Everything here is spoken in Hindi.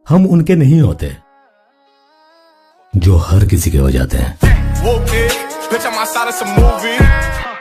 हम उनके नहीं होते जो हर किसी के हो जाते हैं।